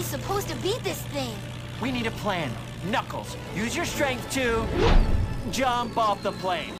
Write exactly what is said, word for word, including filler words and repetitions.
supposed to beat this thing? We need a plan. Knuckles, use your strength to jump off the plane.